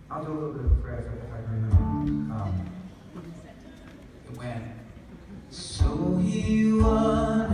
I'll do a little bit of a prayer if I can remember. It went, so he was.